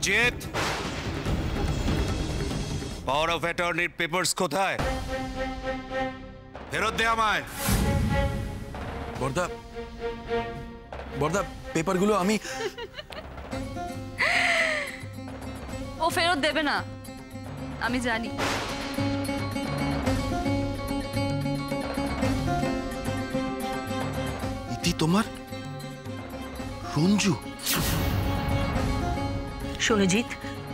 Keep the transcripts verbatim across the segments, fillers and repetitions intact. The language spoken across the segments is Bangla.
জিৎ, পাওয়ার অফ অ্যাটর্নির পেপারস কোথায়? ফেরত দে আমায়। বর্দা, বর্দা, পেপারগুলো আমি... ও ফেরত দেবে না, আমি জানি। ইতি তোমার রঞ্জু? শোনো জিৎ,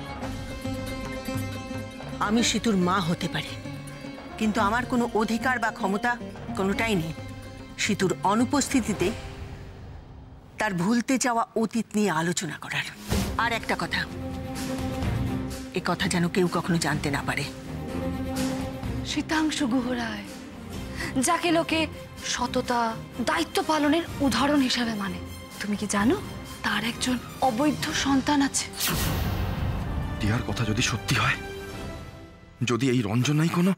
আমি সীতুর মা হতে পারি, কিন্তু আমার কোনো অধিকার বা ক্ষমতা কোনোটাই নেই সীতুর অনুপস্থিতিতে তার ভুলতে যাওয়া অতীত নিয়ে আলোচনা করার। আর একটা কথা, এ কথা যেন কেউ কখনো জানতে না পারে। শীতাংশু গুহরায়, যাকে লোকে সততা দায়িত্ব পালনের উদাহরণ হিসাবে মানে, তুমি কি জানো তার একজন অবৈধ সন্তান আছে? টিয়ার কথা যদি সত্যি হয়, যদি এই রঞ্জনাই কোনো...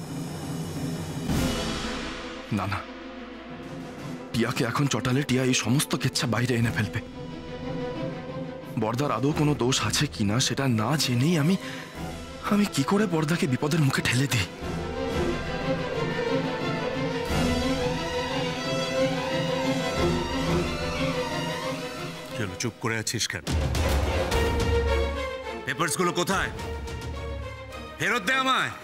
না না, টিয়াকে এখন চটালে টিয়া এই সমস্ত কেচ্ছা বাইরে এনে ফেলবে। বর্দার আদৌ কোনো দোষ আছে কিনা সেটা না জেনেই আমি আমি কি করে বর্দাকে বিপদের মুখে ঠেলে দিই? চলো, চুপ করে আছিস কেন? পেপারস গুলো কোথায়? ফেরত দে আমায়।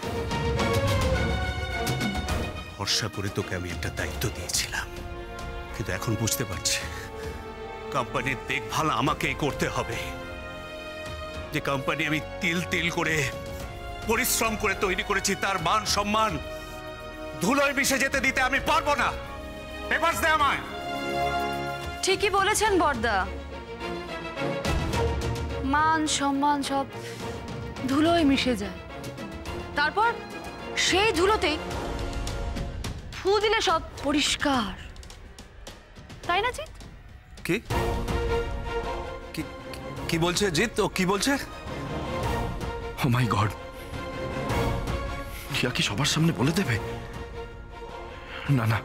ভরসা করে তোকে আমি একটা দায়িত্ব দিয়েছিলাম, কিন্তু এখন বুঝতে পারছি কোম্পানির দেখভাল আমাকেই করতে হবে। যে কোম্পানি আমি তিল তিল করে পরিশ্রম করে তৈরি করেছি, তার মান সম্মান ধুলোয় মিশে যেতে দিতে আমি পারবো না। পেপারস দে আমায়। ঠিকই বলেছেন বর্দা, মান সম্মান সব ধুলোয় মিশে যায়, তারপর সেই ধুলোতেই ফু দিলে সব পরিষ্কার, তাই না জিৎ? কি কি বলছে জিৎ? ও কি বলছে? ও মাই গড, টিয়া কি সবার সামনে বলে দেবে? না না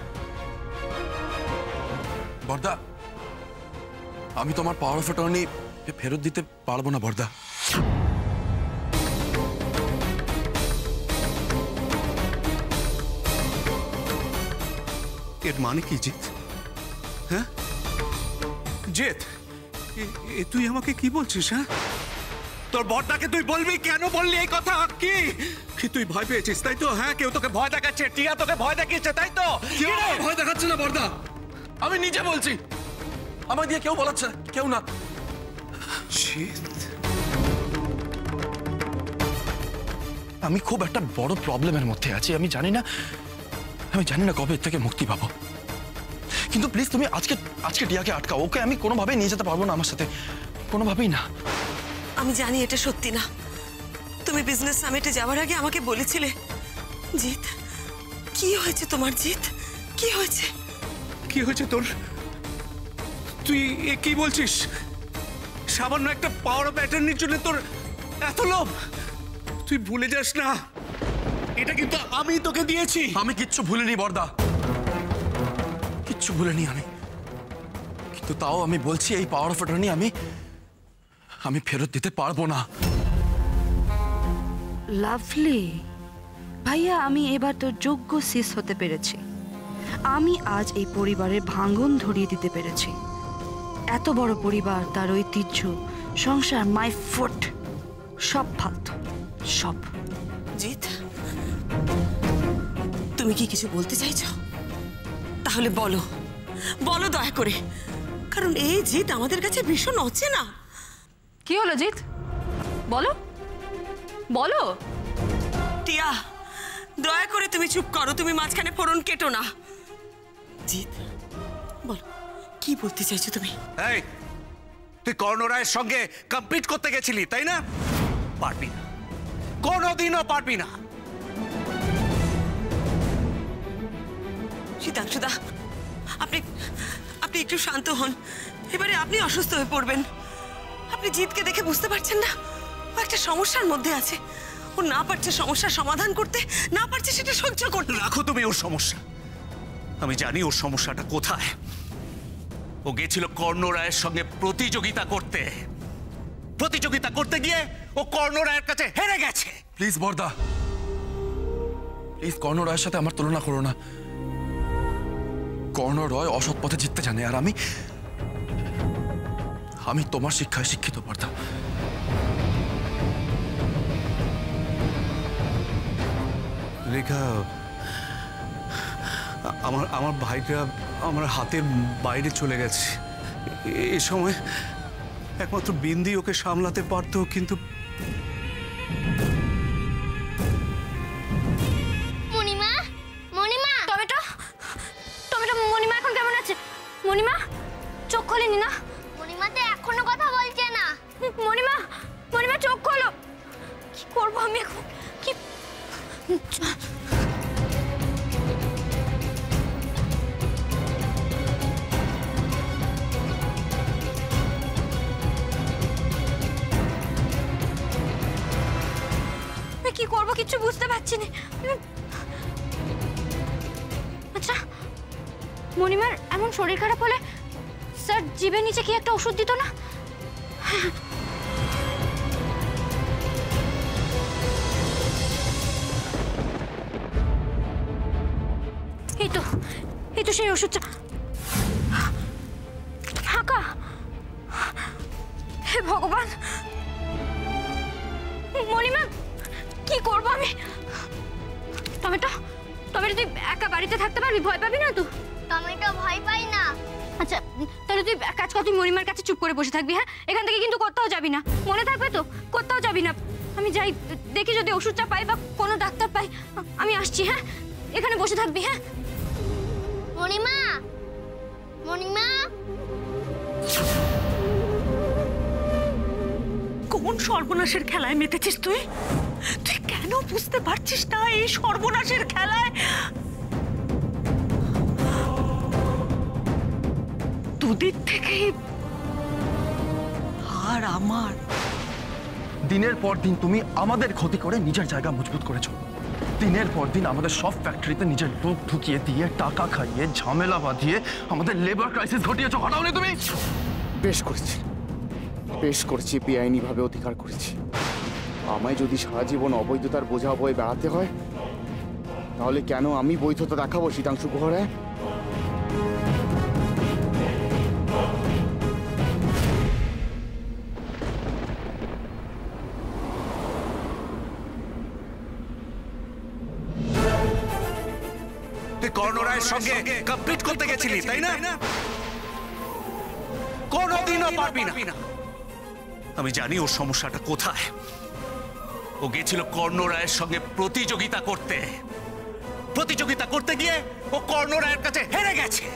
বর্দা, আমি তোমার পাওয়ার অফ অ্যাটর্নি ফেরত দিতে পারবো না বর্দা। এর মানে কি জিৎ? হ্যাঁ জিৎ, তুই আমাকে কি বলছিস? হ্যাঁ, তোর বড়টাকে তুই বলবি? কেন বললি এই কথা? কি কি তুই ভয় পেয়েছিস তাই তো? হ্যাঁ, কেউ তোকে ভয় দেখাচ্ছে, টিয়া তোকে ভয় দেখিয়েছে তাই তো? কেউ ভয় দেখাচ্ছে না বর্দা, আমি নিজে বলছি। আমার দিয়ে কেউ বলাচ্ছে, কেউ না। আমি খুব একটা বড় প্রবলেমের মধ্যে আছি, আমি জানি না আমি জানি না কবে এর থেকে মুক্তি পাবো, কিন্তু প্লিজ তুমি আজকে আজকে টিয়াকে আটকাও। ওকে আমি কোনোভাবেই নিয়ে যেতে পারবো না আমার সাথে, কোনোভাবেই না। আমি জানি এটা সত্যি না, তুমি বিজনেস সামিটে যাওয়ার আগে আমাকে বলেছিলে। জিৎ, কি হয়েছে তোমার? জিৎ, কি হয়েছে? কি হয়েছে তোর? তুই এ কি বলছিস? সামান্য একটা পাওয়ার অফ অ্যাটর্নির জন্য তোর এত লোভ? তুই ভুলে যাস না, এটা কিন্তু আমি তোকে দিয়েছি। আমি কিচ্ছু ভুলিনি বর্দা, কিচ্ছু ভুলিনি আমি, কিন্তু তাও আমি বলছি এই পাওয়ার অফ অ্যাটর্নি আমি আমি ফেরত দিতে পারবো না। লাভলি ভাইয়া, আমি এবার তোর যোগ্য সিস হতে পেরেছি। আমি আজ এই পরিবারের ভাঙন ধরিয়ে দিতে পেরেছি। এত বড় পরিবার, তার ঐতিহ্য, সংসার, মাই ফুট, সব ফালতু, সব। জিৎ, তুমি কি কিছু বলতে চাইছো? তাহলে বলো, বলো দয়া করে, কারণ এই জিৎ আমাদের কাছে ভীষণ অচেনা। কি হলো জিৎ? বলো বলো। টিয়া, দয়া করে তুমি চুপ করো, তুমি মাঝখানে ফোড়ন কেটো না। জিৎ, বলো কি বলতে চাইছো তুমি? এই, তুই কর্ণ রায়ের সঙ্গে কম্পিট করতে গেছিলি তাই না? পারবি না, কোনোদিনও পারবি না। শীতাংশুদা, আপনি আপনি একটু শান্ত হন। এবারে আপনি অসুস্থ হয়ে পড়বেন। আপনি জিৎকে দেখে বুঝতে পারছেন না ও একটা সমস্যার মধ্যে আছে। ও না পারছে সমস্যার সমাধান করতে, না পারছে সেটা সহ্য করতে। রাখো তুমি ওর সমস্যা, আমি জানি ওর সমস্যাটা কোথায়। ও গেছিল কর্ণ রায়ের সঙ্গে প্রতিযোগিতা করতে, প্রতিযোগিতা করতে গিয়ে ও কর্ণ রায়ের কাছে হেরে গেছে। প্লিজ বর্দা, প্লিজ কর্ণ রায়ের সাথে আমার তুলনা করো না। কর্ণ রয় অসৎ পথে জিততে জানে, আর আমি আমি তোমার শিক্ষায় শিক্ষিত বর্দা। রেখা, আমার আমার ভাইটা আমার হাতের বাইরে চলে গেছে। এ সময় একমাত্র বিন্দি ওকে সামলাতে পারতো, কিন্তু মণিমা, মণিমা, টমেটো টমেটো মণিমা এখন কেমন আছে? মণিমা চোখ খোলেনি না? মণিমা তো এখনো কথা বলছে না। মণিমা, মণিমা চোখ খোলো। কি করবো আমি এখন? কি কি করবো কিছু বুঝতে পারছি না। আচ্ছা, মণিমার এমন শরীর খারাপ হলে স্যার জিভের নিচে কি একটা ওষুধ দিত না? এই তো, এই তো সেই ওষুধটা। ফাঁকা। হে ভগবান, মণিমা কি করবো আমি? টমেটো, টমেটো তুই একা বাড়িতে থাকতে পারবি? ভয় পাবি না তো? টমেটো ভয় পাই না। আচ্ছা তাহলে তুই এক কাজ কর, তুই মণিমার কাছে চুপ করে বসে থাকবি। হ্যাঁ, এখান থেকে কিন্তু কোথাও যাবি না, মনে থাকবে তো? কোথাও যাবি না। আমি যাই দেখি যদি ওষুধটা পাই বা কোনো ডাক্তার পাই, আমি আসছি। হ্যাঁ, এখানে বসে থাকবি। হ্যাঁ মণিমা, মণিমা, কোন সর্বনাশের খেলায় মেতেছিস তুই? তুই কেন বুঝতে পারছিস না এই সর্বনাশের খেলায় দুদিক থেকে আর আমার? দিনের পর দিন তুমি আমাদের ক্ষতি করে নিজের জায়গা মজবুত করেছো। দিনের পর দিন আমাদের সব ফ্যাক্টরিতে নিজের লোক ঢুকিয়ে দিয়ে, টাকা খাইয়ে, ঝামেলা বাঁধিয়ে আমাদের লেবার ক্রাইসিস ঘটিয়েছো। হটাওনি তুমি? বেশ করেছি, বেশ করেছি, বেআইনিভাবে অধিকার করেছি। আমায় যদি সারা জীবন অবৈধতার বোঝা বয়ে বেড়াতে হয়, তাহলে কেন আমি বৈধতা দেখাবো শীতাংশু গুহ রায়? তুই কর্ণ রায়ের সঙ্গে কমপ্লিট করতে গেছিলি, তাই না? কোনোদিনও পারবি না। আমি জানি ওর সমস্যাটা কোথায়। ও গেছিল কর্ণ রায়ের সঙ্গে প্রতিযোগিতা করতে। প্রতিযোগিতা করতে গিয়ে ও কর্ণ রায়ের কাছে হেরে গেছে।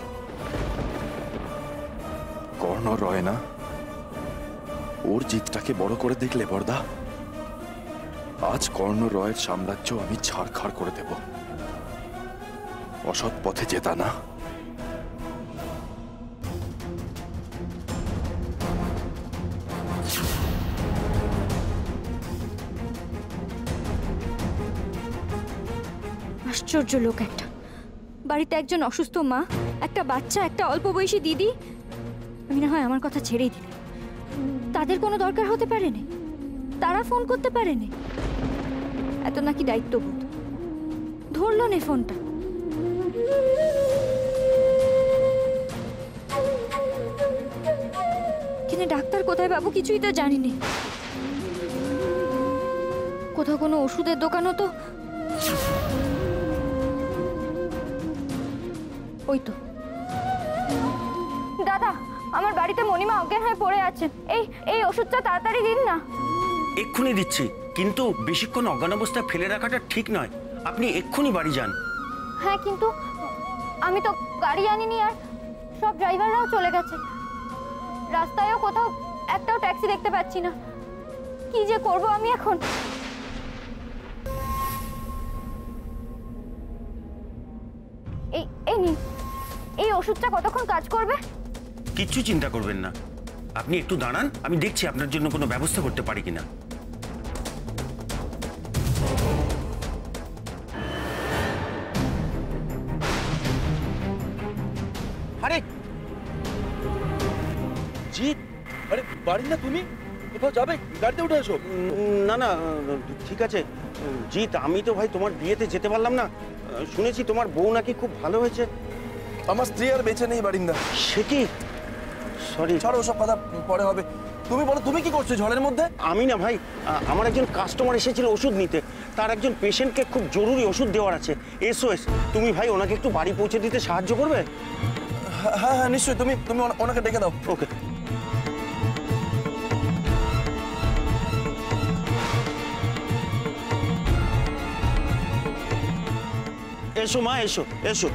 কর্ণ রয় না, ওর জিতটাকে বড় করে দেখলে বর্দা? আজ কর্ণ রয়ের সাম্রাজ্য আমি ছাড়খাড় করে দেব। অসৎ পথে জেতা না। আশ্চর্য লোক একটা। বাড়িতে একজন অসুস্থ মা, একটা বাচ্চা, একটা অল্প বয়সী দিদি। আমি না হয় আমার কথা ছেড়েই দিলাম, তাদের কোনো দরকার হতে পারে না, তারা ফোন করতে পারে না। এত নাকি দায়িত্ববোধ, ধরলো না ফোনটা। কিন্তু ডাক্তার কোথায় পাবো কিছুই তো জানি না। কোথাও কোনো ওষুধের দোকানও তো। ওই তো দাদা, আমার বাড়িতে মণিমা অজ্ঞান হয়ে পড়ে আছে। এই এই ওষুধটা তাড়াতাড়ি দিন না। এক্ষুনি দিচ্ছি, কিন্তু বেশিক্ষণ অজ্ঞান অবস্থায় ফেলে রাখাটা ঠিক নয়। আপনি এক্ষুনি বাড়ি যান। হ্যাঁ, কিন্তু আমি তো গাড়ি আনিনি, আর সব ড্রাইভাররাও চলে গেছে। রাস্তায়ও কোথাও একটাও ট্যাক্সি দেখতে পাচ্ছি না। কি যে করব আমি এখন। এই এই নিন, এই ওষুধটা কতক্ষণ কাজ করবে? কিচ্ছু চিন্তা করবেন না, আপনি একটু দাঁড়ান, আমি দেখছি আপনার জন্য কোনো ব্যবস্থা করতে পারি কিনা। আরে জিৎ, আরে বাড়ি না তুমি? কোথাও যাবে? গাড়িতে উঠে এসো। উম, না না ঠিক আছে জিৎ, আমি তো ভাই তোমার বিয়েতে যেতে পারলাম না। শুনেছি তোমার বউ নাকি খুব ভালো হয়েছে। আমার স্ত্রী আর বেঁচে নেই বারিন্দা। সে কি? সরি, ছাড়ো, ওসব কথা পরে হবে। তুমি বলো, তুমি কি করছো ঝড়ের মধ্যে? আমি না ভাই, আ- আমার একজন কাস্টমার এসেছিল ওষুধ নিতে, তার একজন পেশেন্টকে খুব জরুরি ওষুধ দেওয়ার আছে, এসওএস। তুমি ভাই ওনাকে একটু বাড়ি পৌঁছে দিতে সাহায্য করবে? হ্যাঁ হ্যাঁ নিশ্চয়ই, তুমি তুমি ওনা- ওনাকে ডেকে দাও। ওকে। এসো মা, এসো এসো।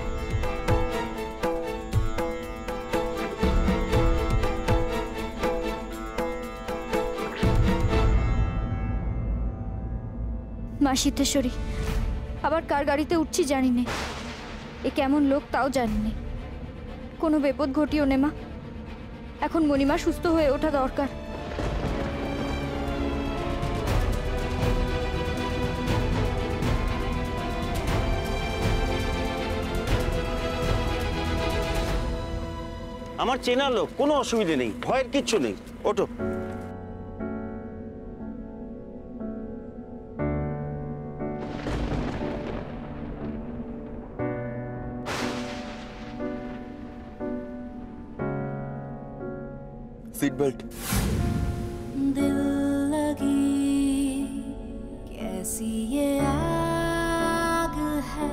মা সিদ্ধেশ্বরী, আবার কার গাড়িতে উঠছি জানি নে, এ কেমন লোক তাও জানি নে। কোনো বিপদ ঘটিও নে মা, এখন মণিমা সুস্থ হয়ে ওঠা দরকার। আমার চেনা লোক, কোনো অসুবিধে নেই, ভয়ের কিচ্ছু নেই, ওঠো। Seat belt. दिल लगी कैसी ये आग है,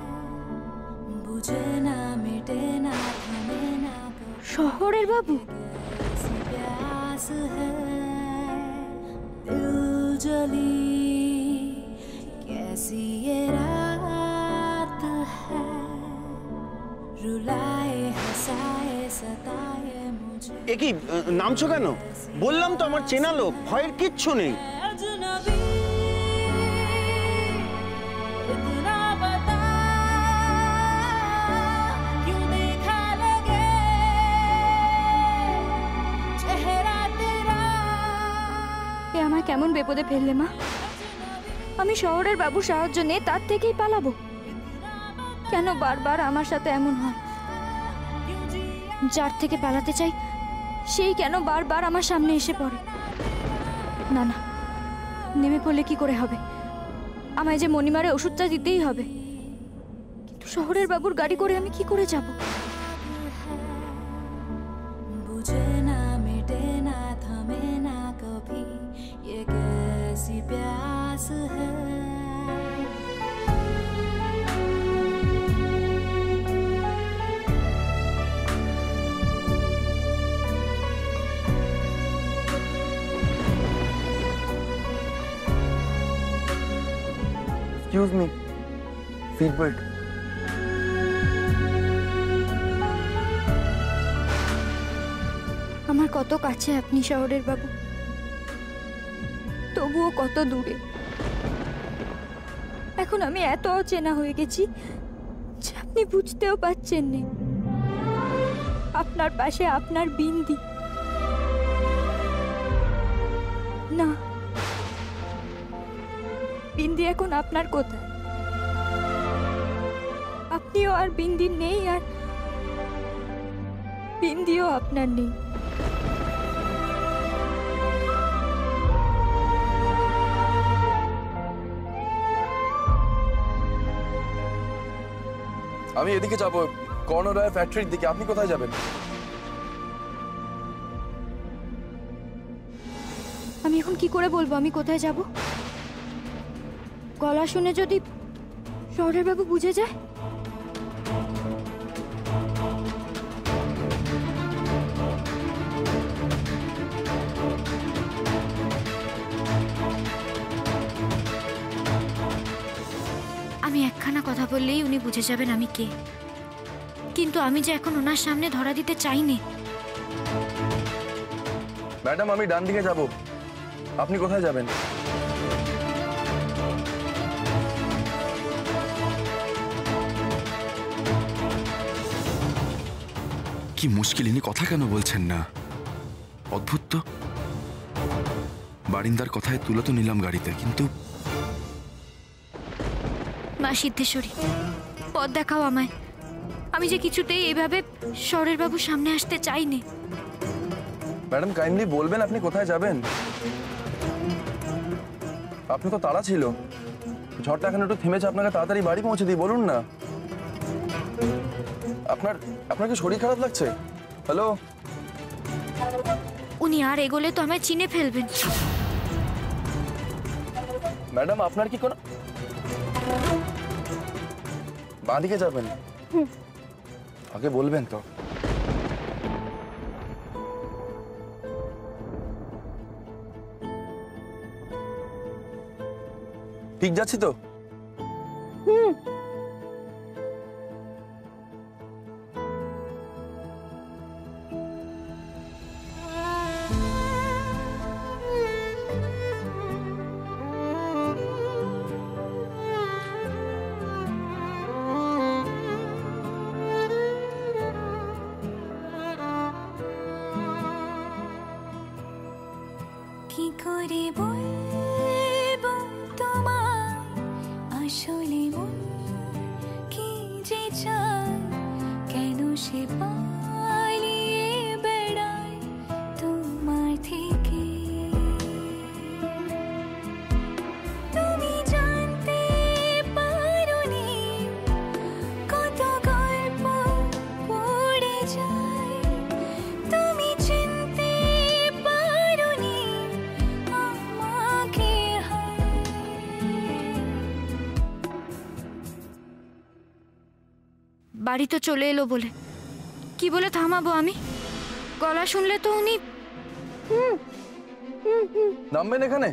बुझे ना मिटे ना थमे ना শহরের বাবু, कैसी प्यास है, दिल जली कैसी ये रात है, रुलाए हंसाए सताए मुझे এ কি নামছো কেন? বললাম তো আমার চেনা লোক, ভয়ের কিচ্ছু নেই। अजनबी, इतना बता क्यों देखा लगे चेहरा तेरा। এ আমায় কেমন বিপদে ফেললে মা? আমি শহরের বাবুর সাহায্য নিয়ে তার থেকেই পালাবো? কেন বারবার আমার সাথে এমন হয়? যার থেকে পালাতে চাই সেই কেন বারবার আমার সামনে এসে পড়ে? না না, নেমে পড়লে কি করে হবে? আমায় যে মণিমারে ওষুধটা দিতেই হবে, কিন্তু শহরের বাবুর গাড়ি করে আমি কি করে যাব? बुझे ना मिटे ना थमे ना कभी, ये कैसी प्यास है। Excuse me, seat belt. আমার কত কাছে আপনি শহরের বাবু, তবুও কত দূরে। এখন আমি এত অচেনা হয়ে গেছি যে আপনি বুঝতেও পারছেন না। আপনার পাশে আপনার বিন্দি, না বিন্দি এখন আপনার কোথায়? আপনিও আর বিন্দি নেই, আর বিন্দিও আপনার নেই। আমি এদিকে যাব, কর্ণরায় ফ্যাক্টরির দিকে। আপনি কোথায় যাবেন? আমি এখন কি করে বলবো আমি কোথায় যাব? গলা শুনে যদি শহরের বাবু বুঝে যায়? আমি একখানা কথা বললেই উনি বুঝে যাবেন আমি কে, কিন্তু আমি যে এখন ওনার সামনে ধরা দিতে চাইনি। ম্যাডাম, আমি ডান দিকে যাব, আপনি কোথায় যাবেন? কি মুশকিল, ইনি কথা কেন বলছেন না? অদ্ভুত তো। বারিন্দার কথায় তুলে তো নিলাম গাড়িতে, কিন্তু মা সিদ্ধেশ্বরী, পথ দেখাও আমায়। আমি যে কিছুতেই এইভাবে শহরের বাবুর সামনে আসতে চাইনি। ম্যাডাম, কাইন্ডলি বলবেন আপনি কোথায় যাবেন? আপনি তো তাড়া ছিল, ঝড়টা এখন একটু থেমেছে, আপনাকে তাড়াতাড়ি বাড়ি পৌঁছে দিই, বলুন না। আপনার আপনার কি শরীর খারাপ লাগছে? হ্যালো, উনি আর এগোলে তো আমায় চিনে ফেলবেন। ম্যাডাম আপনার কি কোনো বাঁ দিকে যাবেন? আগে বলবেন তো। ঠিক যাচ্ছি তো? কি করে বলবো তোমায় আসলে মন কি যে চায়, কেন সে পালিয়ে বেড়ায় তোমার থেকে। তুমি জানতে পারোনি কত গল্প পড়ে যায়, তুমি চিনতে পারোনি আমাকে। বাড়ি তো চলে এলো বলে কি বলে থামাবো আমি? গলা শুনলে তো উনি নামবেন এখানে?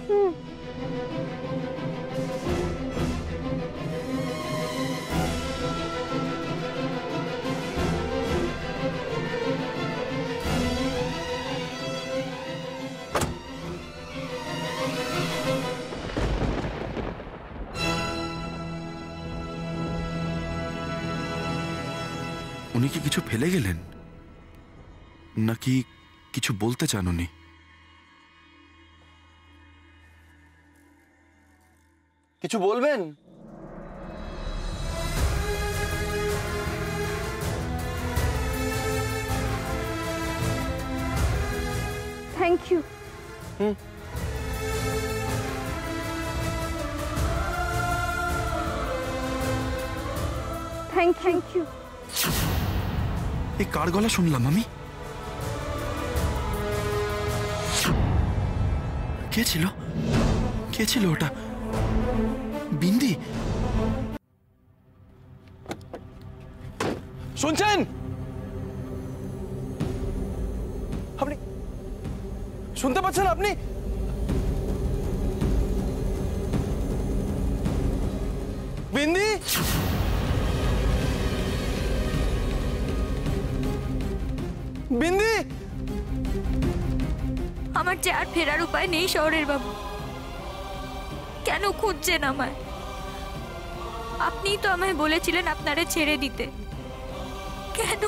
উনি কি কিছু ফেলে গেলেন নাকি কিছু বলতে চান উনি? কিছু বলবেন? Thank you. হুম, থ্যাংক থ্যাংক ইউ। এই কার গলা শুনলাম আমি? কে ছিল? কে ছিল ওটা? বিন্দি? শুনছেন? আপনি শুনতে পাচ্ছেন? আপনি বিন্দি? বিন্দি? আমার যে আর ফেরার উপায় নেই শহরের বাবু। কেন খুঁজছেন আমায়? আপনিই তো আমায় বলেছিলেন আপনারে ছেড়ে দিতে। কেন?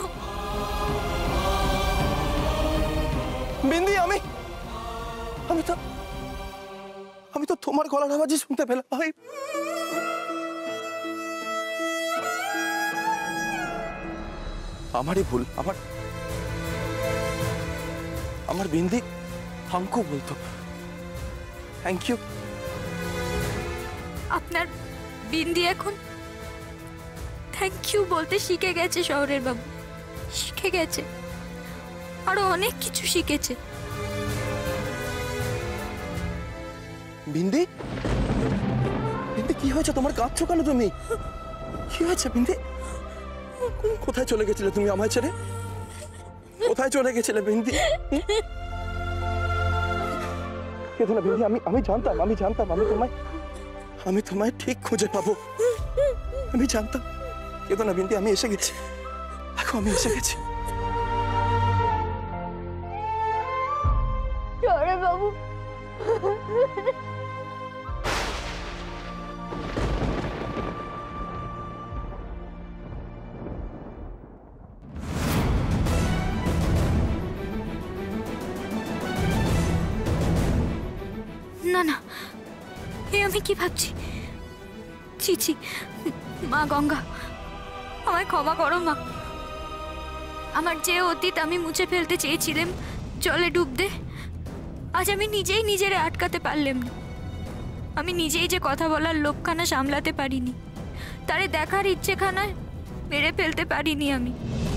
বিন্দি, আমি আমি তো আমি তো তোমার গলার আওয়াজই শুনতে পেলাম। ভাই, আমারই ভুল। আমার আমার বিন্দি हमको বলতো থ্যাংক ইউ। আপনার বিন্দি এখন থ্যাংক ইউ বলতে শিখে গেছে শহরের বাবু, শিখে গেছে। আরো অনেক কিছু শিখেছে। বিন্দি, বিন্দি কি হয়েছে তোমার? কাঁদছো কেন তুমি? কি হয়েছে বিন্দি? কোথায় চলে গেছিলে তুমি আমায় ছেড়ে? কোথায় চলে গেছিলে বিন্দি? কেঁদো না বিন্দি, আমি আমি জানতাম আমি জানতাম আমি তোমায় আমি তোমায় ঠিক খুঁজে পাবো। আমি জানতাম। কেঁদো না বিন্দি, আমি এসে গেছি। দেখো আমি এসে গেছি। শহরের বাবু, না না, এ আমি কি ভাবছি? ছি ছি, মা গঙ্গা, আমায় ক্ষমা করো মা। আমার যে অতীত আমি মুছে ফেলতে চেয়েছিলাম জলে ডুব দে, আজ আমি নিজেই নিজেরে আটকাতে পারলাম না। আমি নিজেই যে কথা বলার লোভখানা সামলাতে পারিনি, তারে দেখার ইচ্ছেখানা মেরে ফেলতে পারিনি আমি।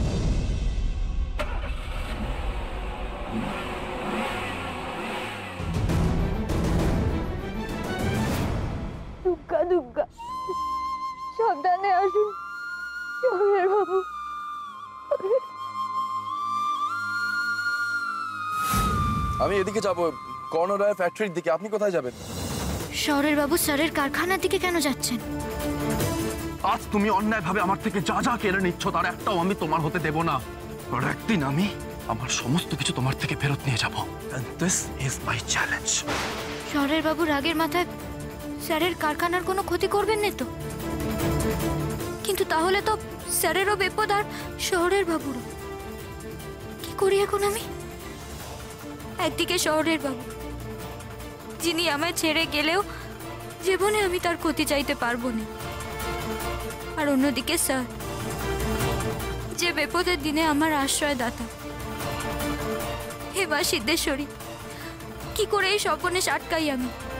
দুর্গা দুর্গা, সাবধানে আসুন শহরের বাবু। আমি এদিকে যাব, কর্ণ রায়ের ফ্যাক্টরির দিকে। আপনি কোথায় যাবেন? শহরের বাবু স্যারের কারখানার দিকে কেন যাচ্ছেন? আজ তুমি অন্যায়ভাবে আমার থেকে যা যা কেড়ে নিচ্ছ তার একটাও আমি তোমার হতে দেব না। আর একদিন আমি আমার সমস্ত কিছু তোমার থেকে ফেরত নিয়ে যাব। And this is my challenge. শহরের বাবু রাগের মাথায় স্যারের কারখানার কোনো ক্ষতি করবেন না তো? কিন্তু তাহলে তো স্যারেরও বিপদ আর শহরের বাবুরও। কি করি এখন আমি? একদিকে শহরের বাবু, যিনি আমায় ছেড়ে গেলেও জীবনে আমি তার ক্ষতি চাইতে পারবো না, আর অন্যদিকে স্যার, যে বিপদের দিনে আমার আশ্রয়দাতা। হে মা সিদ্ধেশ্বরী, কি করে এই স্বপ্নে আটকাই আমি?